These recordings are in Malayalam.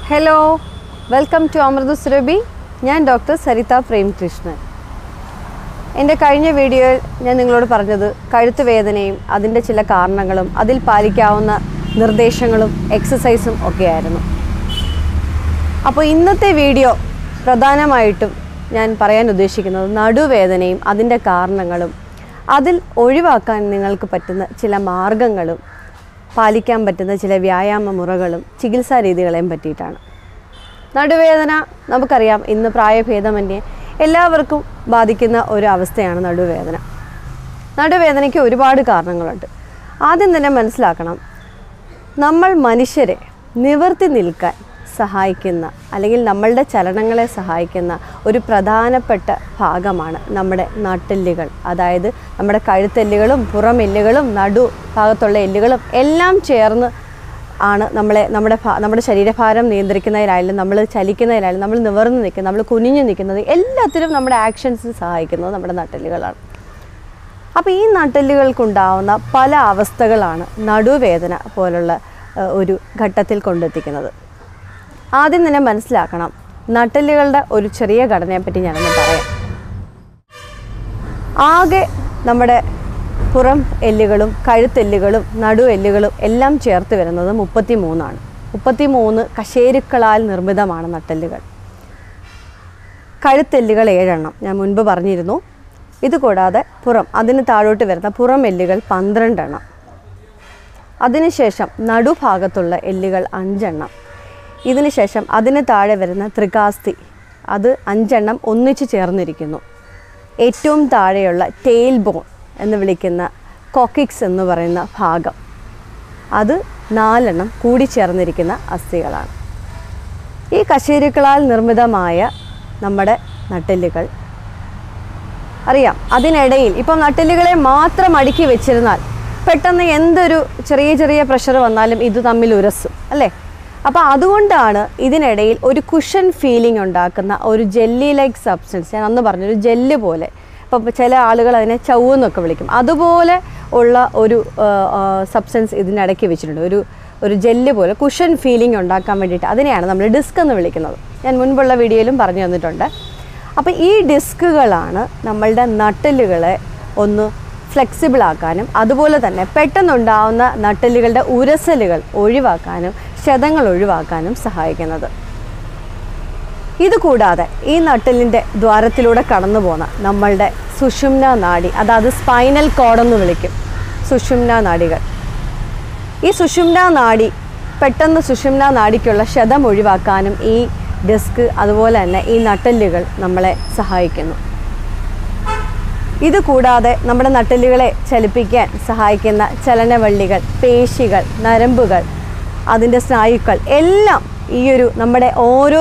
Hello, welcome to Amritha Surabhi. I am Dr.saritha Premkrishnan. In the video, I am going to tell you about Vedanayum, adinte chila kaaranangalum, adil palikavunna nirdeshangalum, exercisum okke aayirunnu. Appo innathe video pradhanamayittum ഞാൻ പറയാൻ ഉദ്ദേശിക്കുന്നത് നടുവേദനയും അതിന്റെ കാരണങ്ങളും അതിൽ ഒഴിവാക്കാൻ നിങ്ങൾക്ക് പറ്റുന്ന ചില മാർഗ്ഗങ്ങളും പാലിക്കാൻ പറ്റുന്ന ചില വ്യായാമ മുറകളും ചികിത്സാ രീതികളെയും പറ്റിയിട്ടാണ്. നടുവേദന നമുക്കറിയാം ഇന്ന് പ്രായഭേദമന്യേ എല്ലാവർക്കും ബാധിക്കുന്ന ഒരു അവസ്ഥയാണ് നടുവേദന. നടുവേദനയ്ക്ക് ഒരുപാട് കാരണങ്ങളുണ്ട്. ആദ്യം തന്നെ മനസ്സിലാക്കണം, നമ്മൾ മനുഷ്യരെ നിവർത്തി നിൽക്കാൻ സഹായിക്കുന്ന അല്ലെങ്കിൽ നമ്മളുടെ ചലനങ്ങളെ സഹായിക്കുന്ന ഒരു പ്രധാനപ്പെട്ട ഭാഗമാണ് നമ്മുടെ നട്ടെല്ലുകൾ. അതായത് നമ്മുടെ കഴുത്തെല്ലുകളും പുറമെല്ലുകളും നടു ഭാഗത്തുള്ള എല്ലുകളും എല്ലാം ചേർന്ന് ആണ് നമ്മുടെ ശരീരഭാരം നിയന്ത്രിക്കുന്നതിനായാലും നമ്മൾ ചലിക്കുന്നതിനായാലും നമ്മൾ നിവർന്ന് നിൽക്കുന്നത് നമ്മൾ കുനിഞ്ഞു നിൽക്കുന്നത് എല്ലാത്തിനും നമ്മുടെ ആക്ഷൻസിന് സഹായിക്കുന്നത് നമ്മുടെ നട്ടെല്ലുകളാണ്. അപ്പോൾ ഈ നട്ടെല്ലുകൾക്കുണ്ടാവുന്ന പല അവസ്ഥകളാണ് നടുവേദന പോലുള്ള ഒരു ഘട്ടത്തിൽ കൊണ്ടെത്തിക്കുന്നത്. ആദ്യം തന്നെ മനസ്സിലാക്കണം, നട്ടെല്ലുകളുടെ ഒരു ചെറിയ ഘടനയെപ്പറ്റി ഞാനൊന്ന് പറയാം. ആകെ നമ്മുടെ പുറം എല്ലുകളും കഴുത്തെല്ലുകളും നടുവെല്ലുകളും എല്ലാം ചേർത്ത് വരുന്നത് 33 ആണ്. 33 കശേരുക്കളാൽ നിർമ്മിതമാണ് നട്ടെല്ലുകൾ. കഴുത്തെല്ലുകൾ 7 എണ്ണം ഞാൻ മുൻപ് പറഞ്ഞിരുന്നു. ഇതുകൂടാതെ അതിന് താഴോട്ട് വരുന്ന പുറം എല്ലുകൾ 12 എണ്ണം. അതിനുശേഷം നടുഭാഗത്തുള്ള എല്ലുകൾ 5 എണ്ണം. ഇതിനുശേഷം അതിന് താഴെ വരുന്ന ത്രികാസ്തി, അത് 5 എണ്ണം ഒന്നിച്ച് ചേർന്നിരിക്കുന്നു. ഏറ്റവും താഴെയുള്ള ടെയിൽ ബോൺ എന്ന് വിളിക്കുന്ന കോക്കിക്സ് എന്ന് പറയുന്ന ഭാഗം, അത് 4 എണ്ണം കൂടി ചേർന്നിരിക്കുന്ന അസ്ഥികളാണ്. ഈ കശേരുക്കളാൽ നിർമ്മിതമായ നമ്മുടെ നട്ടെല്ലുകൾ അറിയാം. അതിനിടയിൽ ഇപ്പം നട്ടെല്ലുകളെ മാത്രം അടുക്കി വെച്ചിരുന്നാൽ പെട്ടെന്ന് എന്തൊരു ചെറിയ പ്രഷർ വന്നാലും ഇത് തമ്മിൽ ഉരസും അല്ലേ. അപ്പോൾ അതുകൊണ്ടാണ് ഇതിനിടയിൽ ഒരു കുഷൻ ഫീലിംഗ് ഉണ്ടാക്കുന്ന ഒരു ജെല്ലി ലൈക്ക് സബ്സ്റ്റൻസ്, ഞാൻ അന്ന് പറഞ്ഞൊരു ജെല്ല് പോലെ, ഇപ്പം ചില ആളുകൾ അതിനെ ചവ്വെന്നൊക്കെ വിളിക്കും, അതുപോലെ ഉള്ള ഒരു സബ്സ്റ്റൻസ് ഇതിനിടയ്ക്ക് വെച്ചിട്ടുണ്ട്. ഒരു ജെല്ല് പോലെ കുഷൻ ഫീലിംഗ് ഉണ്ടാക്കാൻ വേണ്ടിയിട്ട് അതിനെയാണ് നമ്മൾ ഡിസ്ക് എന്ന് വിളിക്കുന്നത്. ഞാൻ മുൻപുള്ള വീഡിയോയിലും പറഞ്ഞു തന്നിട്ടുണ്ട്. അപ്പോൾ ഈ ഡിസ്കുകളാണ് നമ്മളുടെ നട്ടെല്ലുകളെ ഒന്ന് ഫ്ലെക്സിബിൾ ആക്കാനും അതുപോലെ തന്നെ പെട്ടെന്നുണ്ടാവുന്ന നട്ടെല്ലുകളുടെ ഉരസലുകൾ ഒഴിവാക്കാനും ക്ഷതങ്ങൾ ഒഴിവാക്കാനും സഹായിക്കുന്നത്. ഇതുകൂടാതെ ഈ നട്ടെല്ലിൻ്റെ ദ്വാരത്തിലൂടെ കടന്നു പോകുന്ന നമ്മളുടെ സുഷുമ്ന നാഡി, അതായത് സ്പൈനൽ കോഡ് എന്ന് വിളിക്കും, സുഷുമ്ന നാഡികൾ. ഈ സുഷുമ്ന നാഡി സുഷുമ്ന നാഡിക്കുള്ള ക്ഷതം ഒഴിവാക്കാനും ഈ ഡിസ്ക് അതുപോലെ തന്നെ ഈ നട്ടെല്ലുകൾ നമ്മളെ സഹായിക്കുന്നു. ഇതുകൂടാതെ നമ്മുടെ നട്ടെല്ലുകളെ ചലിപ്പിക്കാൻ സഹായിക്കുന്ന ചലനവള്ളികൾ, പേശികൾ, നരമ്പുകൾ, അതിൻ്റെ സ്നായുക്കൾ എല്ലാം നമ്മുടെ ഓരോ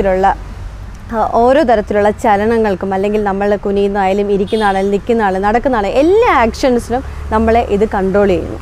തരത്തിലുള്ള ചലനങ്ങൾക്കും, അല്ലെങ്കിൽ നമ്മൾ കുനിയുന്നതായാലും ഇരിക്കുന്ന ആളായാലും നിൽക്കുന്ന ആൾ നടക്കുന്ന ആൾ എല്ലാ ആക്ഷൻസിനും നമ്മളെ ഇത് കൺട്രോൾ ചെയ്യുന്നു.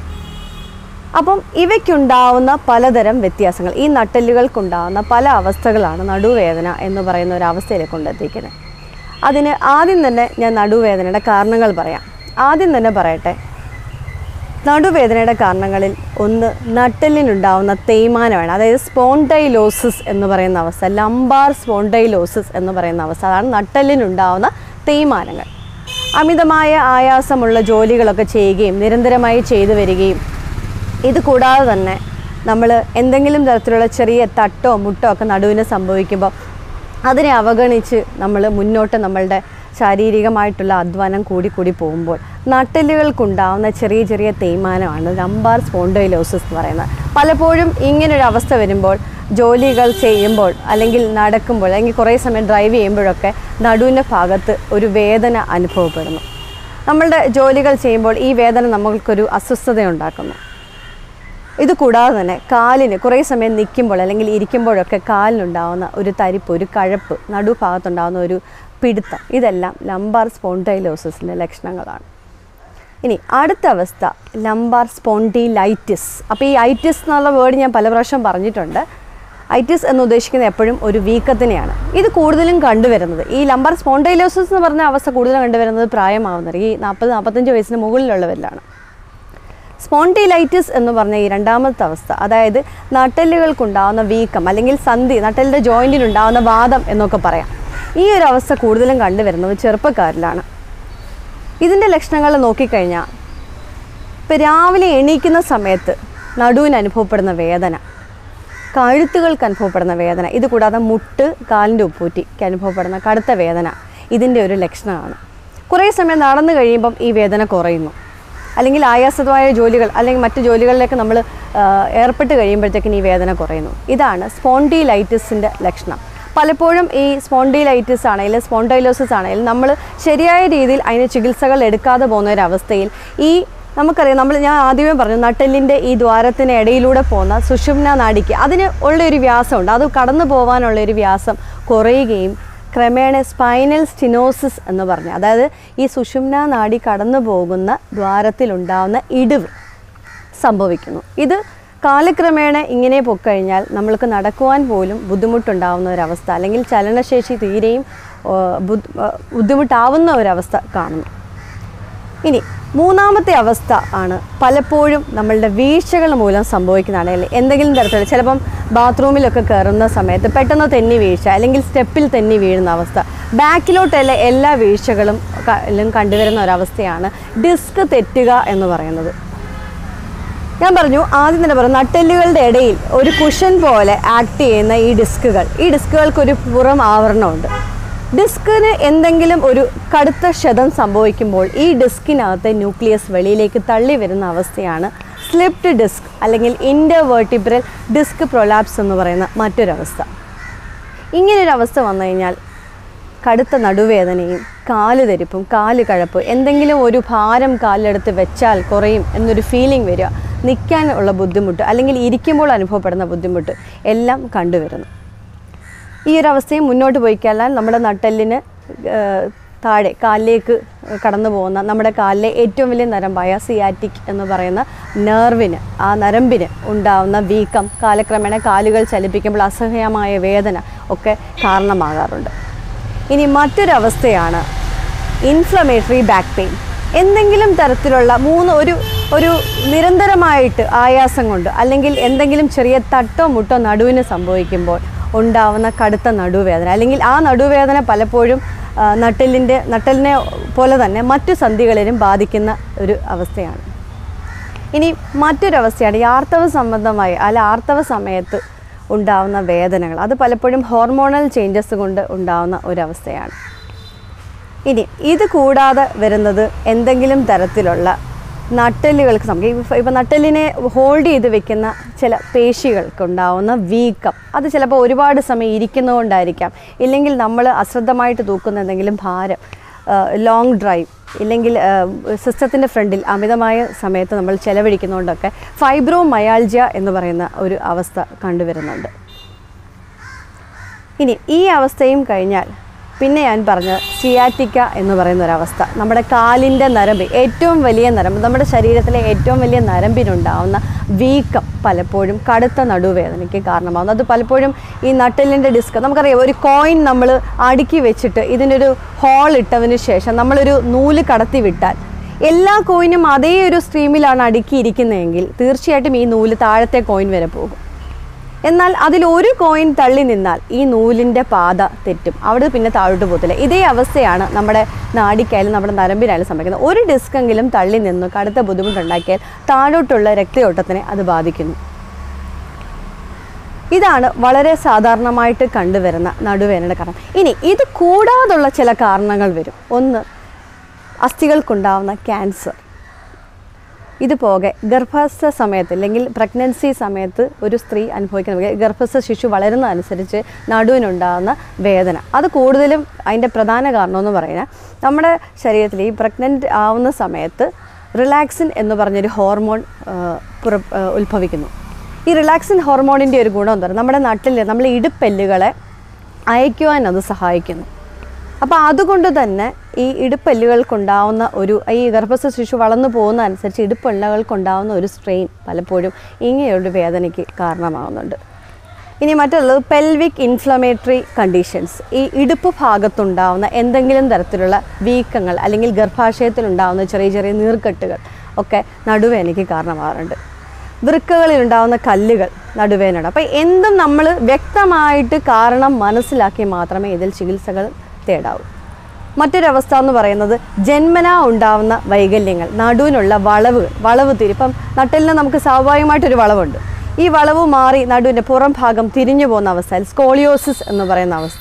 അപ്പം ഇവയ്ക്കുണ്ടാവുന്ന പലതരം വ്യത്യാസങ്ങൾ, ഈ നട്ടെല്ലുകൾക്കുണ്ടാവുന്ന പല അവസ്ഥകളാണ് നടുവേദന എന്ന് പറയുന്ന ഒരു അവസ്ഥയിലേക്ക് കൊണ്ടെത്തിക്കുന്നത്. അതിന് ആദ്യം തന്നെ ഞാൻ നടുവേദനയുടെ കാരണങ്ങൾ പറയാം. ആദ്യം തന്നെ പറയട്ടെ, നടുവേദനയുടെ കാരണങ്ങളിൽ ഒന്ന് നട്ടെല്ലിനുണ്ടാവുന്ന തേയ്മാനമാണ്. അതായത് സ്പോണ്ടൈലോസിസ് എന്ന് പറയുന്ന അവസ്ഥ, ലംബാർ സ്പോണ്ടൈലോസിസ് എന്ന് പറയുന്ന അവസ്ഥ, അതാണ് നട്ടെല്ലിനുണ്ടാവുന്ന തേയ്മാനങ്ങൾ. അമിതമായ ആയാസമുള്ള ജോലികളൊക്കെ ചെയ്യുകയും നിരന്തരമായി ചെയ്തു വരികയും, ഇത് കൂടാതെ തന്നെ നമ്മൾ എന്തെങ്കിലും തരത്തിലുള്ള ചെറിയ തട്ടോ മുട്ടോ ഒക്കെ നടുവിന് സംഭവിക്കുമ്പോൾ അതിനെ അവഗണിച്ച് നമ്മൾ മുന്നോട്ട് നമ്മളുടെ ശാരീരികമായിട്ടുള്ള അധ്വാനം കൂടി പോകുമ്പോൾ നട്ടെല്ലുകൾക്കുണ്ടാവുന്ന ചെറിയ തേയ്മാനമാണ് ലംബാർ സ്പോണ്ടൈലോസിസ് എന്ന് പറയുന്നത്. പലപ്പോഴും ഇങ്ങനൊരു അവസ്ഥ വരുമ്പോൾ ജോലികൾ ചെയ്യുമ്പോൾ അല്ലെങ്കിൽ നടക്കുമ്പോൾ അല്ലെങ്കിൽ കുറേ സമയം ഡ്രൈവ് ചെയ്യുമ്പോഴൊക്കെ നടുവിൻ്റെ ഭാഗത്ത് ഒരു വേദന അനുഭവപ്പെടുന്നു. നമ്മളുടെ ജോലികൾ ചെയ്യുമ്പോൾ ഈ വേദന നമ്മൾക്കൊരു അസ്വസ്ഥതയുണ്ടാക്കുന്നു. ഇത് കൂടാതെ തന്നെ കാലിന് കുറേ സമയം നിൽക്കുമ്പോൾ അല്ലെങ്കിൽ ഇരിക്കുമ്പോഴൊക്കെ കാലിനുണ്ടാകുന്ന ഒരു തരിപ്പ്, ഒരു കഴപ്പ്, നടുഭാഗത്തുണ്ടാകുന്ന ഒരു പിടുത്തം, ഇതെല്ലാം ലംബാർ സ്പോണ്ടൈലോസിസിൻ്റെ ലക്ഷണങ്ങളാണ്. ഇനി അടുത്ത അവസ്ഥ ലംബാർ സ്പോണ്ടിലൈറ്റിസ്. അപ്പോൾ ഈ ഐറ്റിസ് എന്നുള്ള വേർഡ് ഞാൻ പല പ്രാവശ്യം പറഞ്ഞിട്ടുണ്ട്. ഐറ്റിസ് എന്ന് ഉദ്ദേശിക്കുന്നത് എപ്പോഴും ഒരു വീക്കത്തിനെയാണ്. ഇത് കൂടുതലും കണ്ടുവരുന്നത്, ഈ ലംബാർ സ്പോണ്ടൈലോസിസ് എന്ന് പറഞ്ഞ അവസ്ഥ കൂടുതലും കണ്ടുവരുന്നത് പ്രായമാവുന്നവർ, ഈ 40-45 വയസ്സിന് മുകളിലുള്ളവരിലാണ്. സ്പോണ്ടിലൈറ്റിസ് എന്ന് പറഞ്ഞ ഈ രണ്ടാമത്തെ അവസ്ഥ, അതായത് നട്ടെല്ലുകൾക്കുണ്ടാകുന്ന വീക്കം അല്ലെങ്കിൽ സന്ധി, നട്ടെല്ലിൻ്റെ ജോയിൻറ്റിനുണ്ടാകുന്ന വാദം എന്നൊക്കെ പറയാം. ഈ ഒരു അവസ്ഥ കൂടുതലും കണ്ടുവരുന്നത് ചെറുപ്പക്കാരിലാണ്. ഇതിൻ്റെ ലക്ഷണങ്ങൾ നോക്കിക്കഴിഞ്ഞാൽ ഇപ്പോൾ രാവിലെ എണീക്കുന്ന സമയത്ത് നടുവിന് അനുഭവപ്പെടുന്ന വേദന, കഴുത്തുകൾക്ക് അനുഭവപ്പെടുന്ന വേദന, ഇത് കൂടാതെ മുട്ട്, കാലിൻ്റെ ഉപ്പൂറ്റിക്ക് അനുഭവപ്പെടുന്ന കടുത്ത വേദന ഇതിൻ്റെ ഒരു ലക്ഷണമാണ്. കുറേ സമയം നടന്നു കഴിയുമ്പം ഈ വേദന കുറയുന്നു, അല്ലെങ്കിൽ ആയാസമായ ജോലികൾ അല്ലെങ്കിൽ മറ്റ് ജോലികളിലേക്ക് നമ്മൾ ഏർപ്പെട്ട് കഴിയുമ്പോഴത്തേക്കിന് ഈ വേദന കുറയുന്നു. ഇതാണ് സ്പോണ്ടിലൈറ്റിസിൻ്റെ ലക്ഷണം. പലപ്പോഴും ഈ സ്പോണ്ടിലൈറ്റിസ് ആണെങ്കിലും സ്പോണ്ടൈലോസിസ് ആണെങ്കിലും നമ്മൾ ശരിയായ രീതിയിൽ അതിന് ചികിത്സകൾ എടുക്കാതെ പോകുന്ന ഒരവസ്ഥയിൽ ഈ നമുക്കറിയാം, ഞാൻ ആദ്യമേ പറഞ്ഞു, നട്ടെല്ലിൻ്റെ ഈ ദ്വാരത്തിന് ഇടയിലൂടെ പോകുന്ന സുഷുമ്ന നാഡിക്ക് അതിന് ഉള്ളൊരു വ്യാസമുണ്ട്. അത് കടന്നു പോകാനുള്ളൊരു വ്യാസം കുറയുകയും ക്രമേണ സ്പൈനൽ സ്റ്റിനോസിസ് എന്ന് പറഞ്ഞ്, അതായത് ഈ സുഷുമ്ന നാഡി കടന്നു പോകുന്ന ദ്വാരത്തിലുണ്ടാവുന്ന ഇടിവ് സംഭവിക്കുന്നു. ഇത് കാലക്രമേണ ഇങ്ങനെ പൊക്കഴിഞ്ഞാൽ നമ്മൾക്ക് നടക്കുവാൻ പോലും ബുദ്ധിമുട്ടുണ്ടാവുന്ന ഒരവസ്ഥ, അല്ലെങ്കിൽ ചലനശേഷി തീരെയും ബുദ്ധിമുട്ടാവുന്ന ഒരവസ്ഥ കാണുന്നു. ഇനി മൂന്നാമത്തെ അവസ്ഥ ആണ് പലപ്പോഴും നമ്മളുടെ വീഴ്ചകൾ മൂലം സംഭവിക്കുന്നതാണ്. എന്തെങ്കിലും തരത്തിലുള്ള, ചിലപ്പം ബാത്റൂമിലൊക്കെ കയറുന്ന സമയത്ത് പെട്ടെന്ന് തെന്നി വീഴ്ച, അല്ലെങ്കിൽ സ്റ്റെപ്പിൽ തെന്നി വീഴുന്ന അവസ്ഥ, ബാക്കിലോട്ടല്ല എല്ലാ വീഴ്ചകളും കണ്ടുവരുന്ന ഒരവസ്ഥയാണ് ഡിസ്ക് തെറ്റുക എന്ന് പറയുന്നത്. ഞാൻ പറഞ്ഞു, ആദ്യം തന്നെ പറഞ്ഞു, നട്ടെല്ലുകളുടെ ഇടയിൽ ഒരു കുഷൻ പോലെ ആക്ട് ചെയ്യുന്ന ഈ ഡിസ്കുകൾക്കൊരു പുറം ആവരണമുണ്ട്. ഡിസ്കിന് എന്തെങ്കിലും ഒരു കടുത്ത ക്ഷതം സംഭവിക്കുമ്പോൾ ഈ ഡിസ്കിനകത്തെ ന്യൂക്ലിയസ് വെളിയിലേക്ക് തള്ളി വരുന്ന അവസ്ഥയാണ് സ്ലിപ്ഡ് ഡിസ്ക് അല്ലെങ്കിൽ ഇൻ്റർവെർട്ടിബ്രൽ ഡിസ്ക് പ്രൊലാപ്സ് എന്ന് പറയുന്ന മറ്റൊരവസ്ഥ. ഇങ്ങനൊരവസ്ഥ വന്നു കഴിഞ്ഞാൽ കടുത്ത നടുവേദനയും കാലുതെരിപ്പും കാല് കഴപ്പ്, എന്തെങ്കിലും ഒരു ഭാരം കാലിലെടുത്ത് വെച്ചാൽ കുറയും എന്നൊരു ഫീലിംഗ് വരിക, നിൽക്കാനുള്ള ബുദ്ധിമുട്ട് അല്ലെങ്കിൽ ഇരിക്കുമ്പോൾ അനുഭവപ്പെടുന്ന ബുദ്ധിമുട്ട് എല്ലാം കണ്ടുവരുന്നു. ഈ ഒരു അവസ്ഥയും മുന്നോട്ട് പോയി കഴിഞ്ഞാൽ നമ്മുടെ നട്ടെല്ലിന് താഴെ കാലിലേക്ക് കടന്നു പോകുന്ന നമ്മുടെ കാലിലെ ഏറ്റവും വലിയ നരമ്പായ സിയാറ്റിക് എന്ന് പറയുന്ന നെർവിന്, ആ നരമ്പിന് ഉണ്ടാകുന്ന വീക്കം കാലക്രമേണ കാലുകൾ ചലിപ്പിക്കുമ്പോൾ അസഹ്യമായ വേദന ഒക്കെ കാരണമാകാറുണ്ട്. ഇനി മറ്റൊരവസ്ഥയാണ് ഇൻഫ്ലമേറ്ററി ബാക്ക് പെയിൻ. എന്തെങ്കിലും തരത്തിലുള്ള ഒരു നിരന്തരമായിട്ട് ആയാസം കൊണ്ട് അല്ലെങ്കിൽ എന്തെങ്കിലും ചെറിയ തട്ടോ മുട്ടോ നടുവിന് സംഭവിക്കുമ്പോൾ ഉണ്ടാവുന്ന കടുത്ത നടുവേദന, അല്ലെങ്കിൽ ആ നടുവേദന പലപ്പോഴും നട്ടെല്ലിനെ പോലെ തന്നെ മറ്റു സന്ധികളിലും ബാധിക്കുന്ന ഒരു അവസ്ഥയാണ്. ഇനി മറ്റൊരവസ്ഥയാണ് ഈ ആർത്തവ സംബന്ധമായി ആർത്തവ സമയത്ത് ഉണ്ടാവുന്ന വേദനകൾ. അത് പലപ്പോഴും ഹോർമോണൽ ചേഞ്ചസ് കൊണ്ട് ഉണ്ടാവുന്ന ഒരവസ്ഥയാണ്. ഇനി ഇത് കൂടാതെ വരുന്നത് എന്തെങ്കിലും തരത്തിലുള്ള നട്ടെല്ലുകൾക്ക് ഇപ്പം നട്ടെല്ലിനെ ഹോൾഡ് ചെയ്ത് വെക്കുന്ന ചില പേശികൾക്കുണ്ടാവുന്ന വീക്കം, അത് ചിലപ്പോൾ ഒരുപാട് സമയം ഇരിക്കുന്നതുകൊണ്ടായിരിക്കാം, ഇല്ലെങ്കിൽ നമ്മൾ അശ്രദ്ധമായിട്ട് തൂക്കുന്ന എന്തെങ്കിലും ഭാരം, ലോങ് ഡ്രൈവ്, ഇല്ലെങ്കിൽ സിസ്റ്റത്തിൻ്റെ ഫ്രണ്ടിൽ അമിതമായ സമയത്ത് നമ്മൾ ചെലവഴിക്കുന്നതുകൊണ്ടൊക്കെ ഫൈബ്രോമയാൾജിയ എന്ന് പറയുന്ന ഒരു അവസ്ഥ കണ്ടുവരുന്നുണ്ട്. ഇനി ഈ അവസ്ഥയും കഴിഞ്ഞാൽ പിന്നെ ഞാൻ പറഞ്ഞ സിയാറ്റിക്ക എന്ന് പറയുന്ന ഒരവസ്ഥ, നമ്മുടെ കാലിൻ്റെ നരമ്പ്, ഏറ്റവും വലിയ നരമ്പ്, നമ്മുടെ ശരീരത്തിലെ ഏറ്റവും വലിയ നരമ്പിനുണ്ടാവുന്ന വീക്കം പലപ്പോഴും കടുത്ത നടുവേദനയ്ക്ക് കാരണമാകുന്നു. അത് പലപ്പോഴും ഈ നട്ടെല്ലിൻ്റെ ഡിസ്ക്, നമുക്കറിയാം, ഒരു കോയിൻ നമ്മൾ അടുക്കി വെച്ചിട്ട് ഇതിനൊരു ഹോൾ ഇട്ടതിന് ശേഷം നമ്മളൊരു നൂല് കടത്തി വിട്ടാൽ എല്ലാ കോയിനും അതേ ഒരു സ്ട്രീമിലാണ് അടുക്കിയിരിക്കുന്നതെങ്കിൽ തീർച്ചയായിട്ടും ഈ നൂല് താഴത്തെ കോയിൻ വരെ പോകും. എന്നാൽ അതിലൊരു കോയിൻ തള്ളി നിന്നാൽ ഈ നൂലിൻ്റെ പാത തെറ്റും, അവിടെ പിന്നെ താഴോട്ട് പോകത്തില്ല. ഇതേ അവസ്ഥയാണ് നമ്മുടെ നാഡിക്കായാലും നമ്മുടെ നരമ്പിനായാലും സംഭവിക്കുന്നത്. ഒരു ഡിസ്കെങ്കിലും തള്ളി നിന്ന് കടുത്ത ബുദ്ധിമുട്ടുണ്ടാക്കിയാൽ താഴോട്ടുള്ള രക്തയോട്ടത്തിനെ അത് ബാധിക്കുന്നു. ഇതാണ് വളരെ സാധാരണമായിട്ട് കണ്ടുവരുന്ന നടുവേദനയുടെ കാരണം. ഇനി ഇത് കൂടാതുള്ള ചില കാരണങ്ങൾ വരും. ഒന്ന്, അസ്ഥികൾക്കുണ്ടാവുന്ന ക്യാൻസർ. ഇതുപോകെ ഗർഭസ്ഥ സമയത്ത് അല്ലെങ്കിൽ പ്രഗ്നൻസി സമയത്ത് ഒരു സ്ത്രീ അനുഭവിക്കുന്ന ഗർഭസ്ഥ ശിശു വളരുന്നതനുസരിച്ച് നടുവിനുണ്ടാകുന്ന വേദന, അത് കൂടുതലും അതിൻ്റെ പ്രധാന കാരണമെന്ന് പറയുന്നത് നമ്മുടെ ശരീരത്തിൽ ഈ പ്രഗ്നൻ്റ് ആവുന്ന സമയത്ത് റിലാക്സിൻ എന്ന് പറഞ്ഞൊരു ഹോർമോൺ ഉത്ഭവിക്കുന്നു. ഈ റിലാക്സിൻ ഹോർമോണിൻ്റെ ഒരു ഗുണം എന്താ പറയുക, നമ്മുടെ നട്ടിൽ നമ്മൾ ഇടുപ്പെല്ലുകളെ അയക്കുവാൻ അത് സഹായിക്കുന്നു. അപ്പോൾ അതുകൊണ്ട് തന്നെ ഈ ഇടുപ്പെല്ലുകൾക്കുണ്ടാവുന്ന ഈ ഗർഭസ്ഥ ശിശു വളർന്നു പോകുന്ന അനുസരിച്ച് ഇടുപ്പെല്ലുകൾക്കുണ്ടാവുന്ന ഒരു സ്ട്രെയിൻ പലപ്പോഴും ഇങ്ങനെയൊരു വേദനയ്ക്ക് കാരണമാകുന്നുണ്ട്. ഇനി മറ്റുള്ളത് പെൽവിക് ഇൻഫ്ലമേറ്ററി കണ്ടീഷൻസ്. ഈ ഇടുപ്പ് ഭാഗത്തുണ്ടാവുന്ന എന്തെങ്കിലും തരത്തിലുള്ള വീക്കങ്ങൾ അല്ലെങ്കിൽ ഗർഭാശയത്തിലുണ്ടാവുന്ന ചെറിയ ചെറിയ നീർക്കെട്ടുകൾ, ഒക്കെ നടുവേദനയ്ക്ക് കാരണമാകാറുണ്ട്. വൃക്കകളിലുണ്ടാകുന്ന കല്ലുകൾ നടുവേദനയാണ്. അപ്പോൾ എന്തും നമ്മൾ വ്യക്തമായിട്ട് കാരണം മനസ്സിലാക്കി മാത്രമേ ഇതിൽ ചികിത്സകൾ തേടാവൂ. മറ്റൊരവസ്ഥ എന്ന് പറയുന്നത് ജന്മനാ ഉണ്ടാവുന്ന വൈകല്യങ്ങൾ, നടുവിനുള്ള വളവ് തിരി. ഇപ്പം നട്ടെല്ലിന് നമുക്ക് സ്വാഭാവികമായിട്ടൊരു വളവുണ്ട്. ഈ വളവ് മാറി നടുവിൻ്റെ പുറം ഭാഗം തിരിഞ്ഞു പോകുന്ന അവസ്ഥ, സ്കോളിയോസിസ് എന്ന് പറയുന്ന അവസ്ഥ.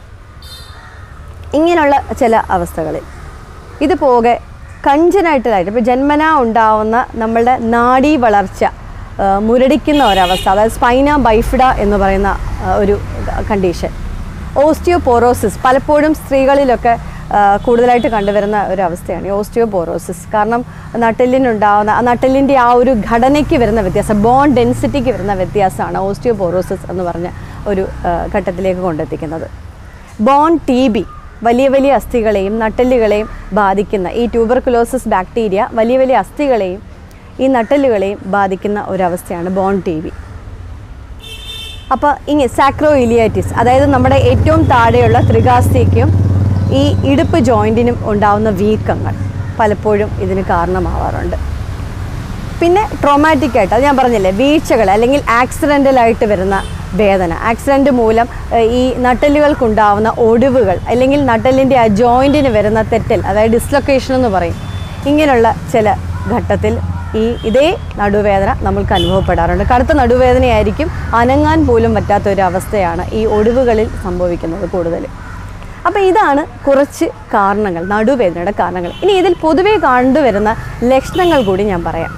ഇങ്ങനെയുള്ള ചില അവസ്ഥകളിൽ ഇത് പോകെ കഞ്ചനായിട്ടായിട്ട് ഇപ്പോൾ ജന്മനാ ഉണ്ടാവുന്ന നമ്മളുടെ നാഡീ വളർച്ച മുരടിക്കുന്ന ഒരവസ്ഥ, അതായത് സ്പൈന ബൈഫിഡ എന്ന് പറയുന്ന ഒരു കണ്ടീഷൻ. ഓസ്റ്റിയോപോറോസിസ് പലപ്പോഴും സ്ത്രീകളിലൊക്കെ കൂടുതലായിട്ട് കണ്ടുവരുന്ന ഒരു അവസ്ഥയാണ് ഈ ഓസ്റ്റിയോപോറോസിസ്. കാരണം നട്ടെല്ലിനുണ്ടാകുന്ന നട്ടെല്ലിൻ്റെ ആ ഒരു ഘടനയ്ക്ക് വരുന്ന വ്യത്യാസം, ബോൺ ഡെൻസിറ്റിക്ക് വരുന്ന വ്യത്യാസമാണ് ഓസ്റ്റിയോപോറോസിസ് എന്ന് പറഞ്ഞ ഒരു ഘട്ടത്തിലേക്ക് കൊണ്ടെത്തിക്കുന്നത്. ബോൺ TB വലിയ അസ്ഥികളെയും നട്ടെല്ലുകളെയും ബാധിക്കുന്ന ഈ ട്യൂബർകുലോസിസ് ബാക്ടീരിയ വലിയ അസ്ഥികളെയും ഈ നട്ടെല്ലുകളെയും ബാധിക്കുന്ന ഒരവസ്ഥയാണ് ബോൺ TB. അപ്പോൾ ഇങ്ങനെ സാക്രോ ഇലിയാറ്റിസ്, അതായത് നമ്മുടെ ഏറ്റവും താഴെയുള്ള ത്രികാസ്ഥിക്കും ഈ ഇടുപ്പ് ജോയിൻറ്റിനും ഉണ്ടാകുന്ന വീക്കങ്ങൾ പലപ്പോഴും ഇതിന് കാരണമാവാറുണ്ട്. പിന്നെ ട്രോമാറ്റിക്കായിട്ട്, അത് ഞാൻ പറഞ്ഞില്ലേ, വീഴ്ചകൾ അല്ലെങ്കിൽ ആക്സിഡൻ്റലായിട്ട് വരുന്ന വേദന, ആക്സിഡൻറ്റ് മൂലം ഈ നട്ടെല്ലുകൾക്കുണ്ടാവുന്ന ഒടിവുകൾ അല്ലെങ്കിൽ നട്ടെല്ലിൻ്റെ ആ ജോയിൻറ്റിന് വരുന്ന തെറ്റൽ, അതായത് ഡിസ്ലൊക്കേഷൻ എന്ന് പറയും. ഇങ്ങനെയുള്ള ചില ഘട്ടത്തിൽ ഇതേ നടുവേദന നമ്മൾക്ക് അനുഭവപ്പെടാറുണ്ട്. കടുത്ത നടുവേദനയായിരിക്കും, അനങ്ങാൻ പോലും പറ്റാത്തൊരവസ്ഥയാണ് ഈ ഒടിവുകളിൽ സംഭവിക്കുന്നത് കൂടുതൽ. അപ്പോൾ ഇതാണ് കുറച്ച് കാരണങ്ങൾ, നടുവേദനയുടെ കാരണങ്ങൾ. ഇനി ഇതിൽ പൊതുവേ കണ്ടുവരുന്ന ലക്ഷണങ്ങൾ കൂടി ഞാൻ പറയാം.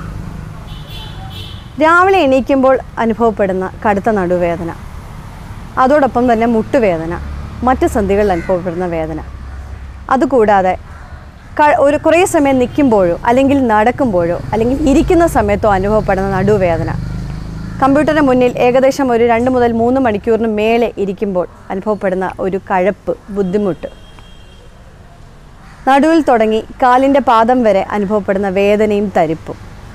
രാവിലെ എണീക്കുമ്പോൾ അനുഭവപ്പെടുന്ന കടുത്ത നടുവേദന, അതോടൊപ്പം തന്നെ മുട്ടുവേദന, മറ്റ് സന്ധികളിൽ അനുഭവപ്പെടുന്ന വേദന, അതുകൂടാതെ കുറേ സമയം നിൽക്കുമ്പോഴോ അല്ലെങ്കിൽ നടക്കുമ്പോഴോ അല്ലെങ്കിൽ ഇരിക്കുന്ന സമയത്തോ അനുഭവപ്പെടുന്ന നടുവേദന, കമ്പ്യൂട്ടറിന് മുന്നിൽ ഏകദേശം ഒരു 2 മുതൽ 3 മണിക്കൂറിന് മേലെ ഇരിക്കുമ്പോൾ അനുഭവപ്പെടുന്ന ഒരു കഴപ്പ്, ബുദ്ധിമുട്ട്, നടുവിൽ തുടങ്ങി കാലിൻ്റെ പാദം വരെ അനുഭവപ്പെടുന്ന വേദനയും തരിപ്പും,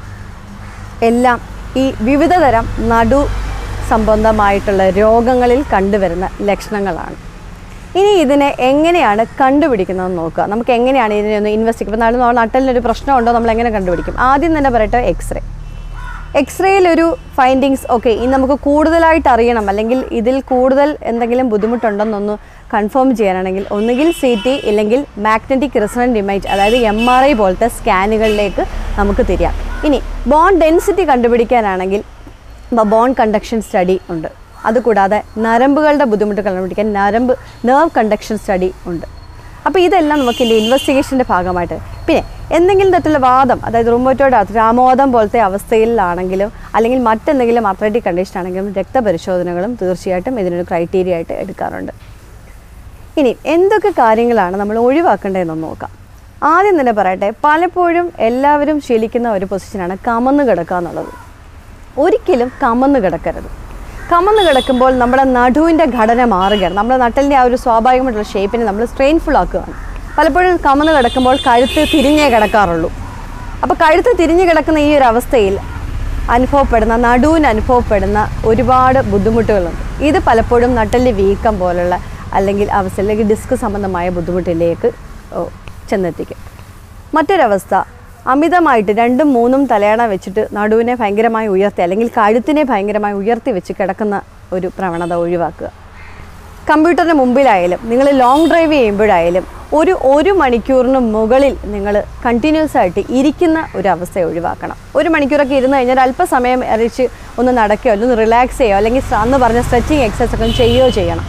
എല്ലാം ഈ വിവിധ തരം നടു സംബന്ധമായിട്ടുള്ള രോഗങ്ങളിൽ കണ്ടുവരുന്ന ലക്ഷണങ്ങളാണ്. ഇനി ഇതിനെ എങ്ങനെയാണ് കണ്ടുപിടിക്കുന്നതെന്ന് നോക്കുക. നമുക്ക് എങ്ങനെയാണ് ഇതിനെ ഒന്ന് ഇൻവെസ്റ്റിഗേറ്റ്, ഇപ്പോൾ നമ്മൾ നട്ടലിനൊരു പ്രശ്നമുണ്ടോ നമ്മൾ എങ്ങനെ കണ്ടുപിടിക്കും? ആദ്യം തന്നെ പറയട്ടെ, എക്സ്റേയിലൊരു ഫൈൻഡിങ്സ് ഓക്കെ, ഇനി നമുക്ക് കൂടുതലായിട്ട് അറിയണം അല്ലെങ്കിൽ ഇതിൽ കൂടുതൽ എന്തെങ്കിലും ബുദ്ധിമുട്ടുണ്ടെന്നൊന്ന് കൺഫേം ചെയ്യാനാണെങ്കിൽ ഒന്നുകിൽ CT ഇല്ലെങ്കിൽ മാഗ്നറ്റിക് റിസണൻറ്റ് ഇമേജ്, അതായത് MRI പോലത്തെ സ്കാനുകളിലേക്ക് നമുക്ക് തിരിയാം. ഇനി ബോൺ ഡെൻസിറ്റി കണ്ടുപിടിക്കാനാണെങ്കിൽ ബോൺ കണ്ടക്ഷൻ സ്റ്റഡി ഉണ്ട്. അതുകൂടാതെ നരമ്പുകളുടെ ബുദ്ധിമുട്ട് കണ്ടുപിടിക്കാൻ നെർവ് കണ്ടക്ഷൻ സ്റ്റഡി ഉണ്ട്. അപ്പോൾ ഇതെല്ലാം നമുക്ക് ഇതിൻ്റെ ഇൻവെസ്റ്റിഗേഷൻ്റെ ഭാഗമായിട്ട്. പിന്നെ എന്തെങ്കിലും തരത്തിലുള്ള വാദം, അതായത് റുമറ്റോയ്ഡ് രാമവാദം പോലത്തെ അവസ്ഥയിലാണെങ്കിലും അല്ലെങ്കിൽ മറ്റെന്തെങ്കിലും അത്ലറ്റിക് കണ്ടീഷൻ ആണെങ്കിലും രക്തപരിശോധനകളും തീർച്ചയായിട്ടും ഇതിനൊരു ക്രൈറ്റീരിയ ആയിട്ട് എടുക്കാറുണ്ട്. ഇനി എന്തൊക്കെ കാര്യങ്ങളാണ് നമ്മൾ ഒഴിവാക്കേണ്ടതെന്ന് നോക്കാം. ആദ്യം തന്നെ പറയട്ടെ, പലപ്പോഴും എല്ലാവരും ശീലിക്കുന്ന ഒരു പൊസിഷനാണ് കമന്ന് കിടക്കുക എന്നുള്ളത്. ഒരിക്കലും കമന്ന് കിടക്കരുത്. കമന്ന് കിടക്കുമ്പോൾ നമ്മുടെ നടുവിൻ്റെ ഘടന മാറുകയാണ്. നമ്മുടെ നട്ടലിൻ്റെ ആ ഒരു സ്വാഭാവികമായിട്ടുള്ള ഷേപ്പിനെ നമ്മൾ സ്ട്രെയിൻഫുൾ ആക്കുകയാണ്. പലപ്പോഴും കമന്ന് കിടക്കുമ്പോൾ കഴുത്ത് തിരിഞ്ഞേ കിടക്കാറുള്ളൂ. അപ്പോൾ കഴുത്ത് തിരിഞ്ഞ് കിടക്കുന്ന ഈ ഒരു അവസ്ഥയിൽ നടുവിന് അനുഭവപ്പെടുന്ന ഒരുപാട് ബുദ്ധിമുട്ടുകളുണ്ട്. ഇത് പലപ്പോഴും നട്ടലിൻ്റെ വീക്കം പോലുള്ള അല്ലെങ്കിൽ അവസ്ഥയിലേക്ക് ഡിസ്ക് സംബന്ധമായ ബുദ്ധിമുട്ടിലേക്ക് ചെന്നെത്തിക്കും. മറ്റൊരവസ്ഥ, അമിതമായിട്ട് 2ഉം 3ഉം തലയണ വെച്ചിട്ട് നടുവിനെ ഭയങ്കരമായി ഉയർത്തി അല്ലെങ്കിൽ കഴുത്തിനെ ഭയങ്കരമായി ഉയർത്തി വെച്ച് കിടക്കുന്ന ഒരു പ്രവണത ഒഴിവാക്കുക. കമ്പ്യൂട്ടറിന് മുമ്പിലായാലും നിങ്ങൾ ലോങ് ഡ്രൈവ് ചെയ്യുമ്പോഴായാലും ഒരു മണിക്കൂറിന് മുകളിൽ നിങ്ങൾ കണ്ടിന്യൂസ് ആയിട്ട് ഇരിക്കുന്ന ഒരു അവസ്ഥ ഒഴിവാക്കണം. 1 മണിക്കൂറൊക്കെ ഇരുന്ന് കഴിഞ്ഞാൽ അല്പസമയം അറിയിച്ച് ഒന്ന് നടക്കുകയോ അല്ലെങ്കിൽ റിലാക്സ് ചെയ്യുകയോ അല്ലെങ്കിൽ അന്ന് പറഞ്ഞ സ്ട്രെച്ചിങ് എക്സസൈസ് ഒക്കെ ചെയ്യുകയോ ചെയ്യണം.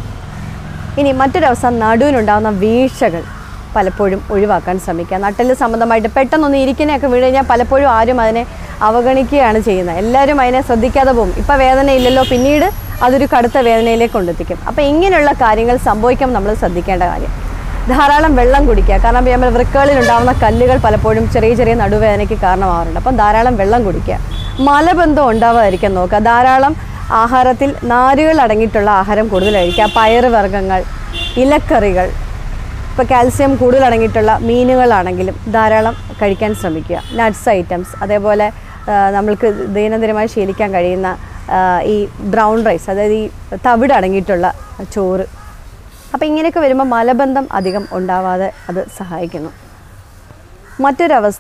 ഇനി മറ്റൊരവസ്ഥ, നടുവിനുണ്ടാകുന്ന വീഴ്ചകൾ പലപ്പോഴും ഒഴിവാക്കാൻ ശ്രമിക്കുക. നട്ടെല്ല് സംബന്ധമായിട്ട് പെട്ടെന്നൊന്ന് ഇരിക്കുന്നതൊക്കെ വീണ് കഴിഞ്ഞാൽ പലപ്പോഴും ആരും അതിനെ അവഗണിക്കുകയാണ് ചെയ്യുന്നത്. എല്ലാവരും അതിനെ ശ്രദ്ധിക്കാതെ പോകും. ഇപ്പോൾ വേദനയില്ലല്ലോ, പിന്നീട് അതൊരു കടുത്ത വേദനയിലേക്ക് കൊണ്ടെത്തിക്കും. അപ്പോൾ ഇങ്ങനെയുള്ള കാര്യങ്ങൾ സംഭവിക്കുമ്പോൾ നമ്മൾ ശ്രദ്ധിക്കേണ്ട കാര്യം, ധാരാളം വെള്ളം കുടിക്കുക. കാരണം നമ്മൾ വൃക്കകളിലുണ്ടാകുന്ന കല്ലുകൾ പലപ്പോഴും ചെറിയ നടുവേദനയ്ക്ക് കാരണമാകാറുണ്ട്. അപ്പം ധാരാളം വെള്ളം കുടിക്കുക. മലബന്ധം ഉണ്ടാവാതിരിക്കാൻ നോക്കുക. ധാരാളം ആഹാരത്തിൽ നാരുകൾ അടങ്ങിയിട്ടുള്ള ആഹാരം കൂടുതൽ കഴിക്കുക. പയറ് വർഗ്ഗങ്ങൾ, ഇലക്കറികൾ, ഇപ്പോൾ കാൽസ്യം കൂടുതൽ അടങ്ങിയിട്ടുള്ള മീനുകളാണെങ്കിലും ധാരാളം കഴിക്കാൻ ശ്രമിക്കുക. നട്ട്സ് ഐറ്റംസ്, അതേപോലെ നമ്മൾക്ക് ദൈനംദിനമായി ശീലിക്കാൻ കഴിയുന്ന ഈ ബ്രൗൺ റൈസ്, അതായത് ഈ തവിട് അടങ്ങിയിട്ടുള്ള ചോറ്. അപ്പോൾ ഇങ്ങനെയൊക്കെ വരുമ്പോൾ മലബന്ധം അധികം ഉണ്ടാവാതെ അത് സഹായിക്കുന്നു. മറ്റൊരവസ്ഥ,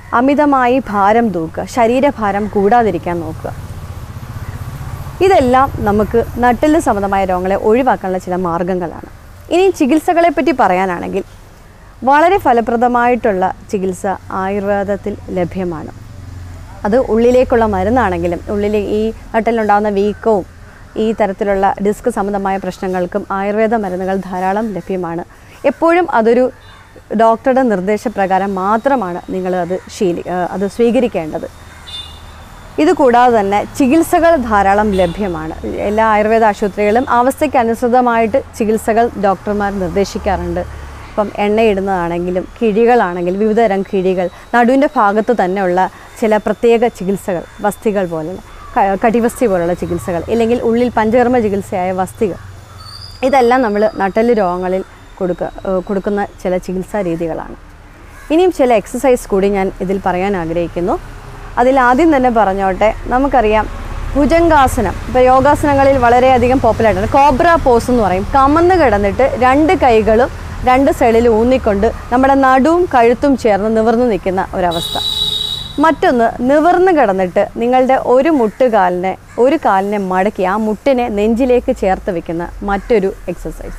അമിതമായി ഭാരം തൂക്കുക, ശരീരഭാരം കൂടാതിരിക്കാൻ നോക്കുക. ഇതെല്ലാം നമുക്ക് നട്ടെല്ല് സംബന്ധമായ രോഗങ്ങളെ ഒഴിവാക്കാനുള്ള ചില മാർഗ്ഗങ്ങളാണ്. ഇനി ചികിത്സകളെപ്പറ്റി പറയാനാണെങ്കിൽ വളരെ ഫലപ്രദമായിട്ടുള്ള ചികിത്സ ആയുർവേദത്തിൽ ലഭ്യമാണ്. അത് ഉള്ളിലേക്കുള്ള മരുന്നാണെങ്കിലും ഉള്ളിലെ ഈ നട്ടെല്ലുണ്ടാകുന്ന വീക്കവും ഈ തരത്തിലുള്ള ഡിസ്ക് സംബന്ധമായ പ്രശ്നങ്ങൾക്കും ആയുർവേദ മരുന്നുകൾ ധാരാളം ലഭ്യമാണ്. എപ്പോഴും അതൊരു ഡോക്ടറുടെ നിർദ്ദേശപ്രകാരം മാത്രമാണ് നിങ്ങൾ അത് സ്വീകരിക്കേണ്ടത്. ഇതുകൂടാതെ തന്നെ ചികിത്സകൾ ധാരാളം ലഭ്യമാണ്. എല്ലാ ആയുർവേദ ആശുപത്രികളും അവസ്ഥയ്ക്ക് അനുസൃതമായിട്ട് ചികിത്സകൾ ഡോക്ടർമാർ നിർദ്ദേശിക്കാറുണ്ട്. ഇപ്പം എണ്ണയിടുന്നതാണെങ്കിലും കിഴികളാണെങ്കിലും വിവിധ തരം കിഴികൾ, നടുവിൻ്റെ ഭാഗത്ത് തന്നെയുള്ള ചില പ്രത്യേക ചികിത്സകൾ, വസ്തികൾ പോലുള്ള കടിവസ്തി പോലുള്ള ചികിത്സകൾ, ഇല്ലെങ്കിൽ ഉള്ളിൽ പഞ്ചകർമ്മ ചികിത്സയായ വസ്തികൾ, ഇതെല്ലാം നമ്മൾ നട്ടെല്ല് രോഗങ്ങളിൽ കൊടുക്കുന്ന ചില ചികിത്സാ രീതികളാണ്. ഇനിയും ചില എക്സസൈസ് കൂടി ഞാൻ ഇതിൽ പറയാൻ ആഗ്രഹിക്കുന്നു. അതിലാദ്യം തന്നെ പറഞ്ഞോട്ടെ, നമുക്കറിയാം ഭുജംഗാസനം ഇപ്പോൾ യോഗാസനങ്ങളിൽ വളരെയധികം പോപ്പുലറായിട്ടാണ്. കോബ്ര പോസ് എന്ന് പറയും. കമന്ന് കിടന്നിട്ട് 2 കൈകളും 2 സൈഡിൽ ഊന്നിക്കൊണ്ട് നമ്മുടെ നടുവും കഴുത്തും ചേർന്ന് നിവർന്ന് നിൽക്കുന്ന ഒരവസ്ഥ. മറ്റൊന്ന്, നിവർന്ന് കിടന്നിട്ട് നിങ്ങളുടെ ഒരു കാലിനെ മടക്കി ആ മുട്ടിനെ നെഞ്ചിലേക്ക് ചേർത്ത് വെക്കുന്ന മറ്റൊരു എക്സസൈസ്.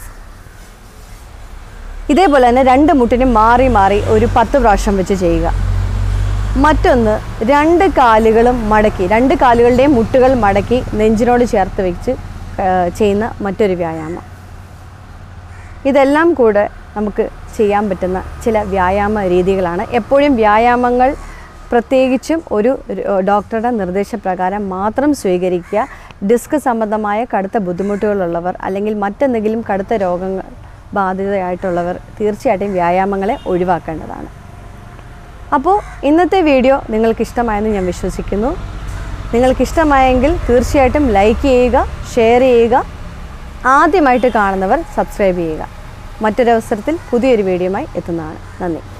ഇതേപോലെ തന്നെ 2 മുട്ടിനും മാറി മാറി ഒരു 10 പ്രാവശ്യം വെച്ച് ചെയ്യുക. മറ്റൊന്ന്, 2 കാലുകളും മടക്കി, 2 കാലുകളുടെയും മുട്ടുകൾ മടക്കി നെഞ്ചിനോട് ചേർത്ത് വെച്ച് ചെയ്യുന്ന മറ്റൊരു വ്യായാമം. ഇതെല്ലാം കൂടെ നമുക്ക് ചെയ്യാൻ പറ്റുന്ന ചില വ്യായാമ രീതികളാണ്. എപ്പോഴും വ്യായാമങ്ങൾ പ്രത്യേകിച്ചും ഒരു ഡോക്ടറുടെ നിർദ്ദേശപ്രകാരം മാത്രം സ്വീകരിക്കുക. ഡിസ്ക് സംബന്ധമായ കടുത്ത ബുദ്ധിമുട്ടുകളുള്ളവർ അല്ലെങ്കിൽ മറ്റെന്തെങ്കിലും കടുത്ത രോഗങ്ങൾ ബാധിതയായിട്ടുള്ളവർ തീർച്ചയായിട്ടും വ്യായാമങ്ങളെ ഒഴിവാക്കേണ്ടതാണ്. അപ്പോൾ ഇന്നത്തെ വീഡിയോ നിങ്ങൾക്കിഷ്ടമായെന്ന് ഞാൻ വിശ്വസിക്കുന്നു. നിങ്ങൾക്കിഷ്ടമായെങ്കിൽ തീർച്ചയായിട്ടും ലൈക്ക് ചെയ്യുക, ഷെയർ ചെയ്യുക. ആദ്യമായിട്ട് കാണുന്നവർ സബ്സ്ക്രൈബ് ചെയ്യുക. മറ്റൊരവസരത്തിൽ പുതിയൊരു വീഡിയോയുമായി എത്തുന്നതാണ്. നന്ദി.